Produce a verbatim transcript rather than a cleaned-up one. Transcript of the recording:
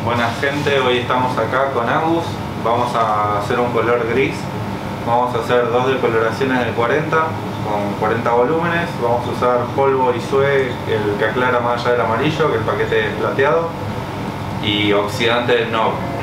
Buena gente, hoy estamos acá con Agus, vamos a hacer un color gris, vamos a hacer dos decoloraciones del cuarenta con cuarenta volúmenes, vamos a usar polvo Isue, el que aclara más allá del amarillo, que el paquete es plateado, y oxidante del N O B.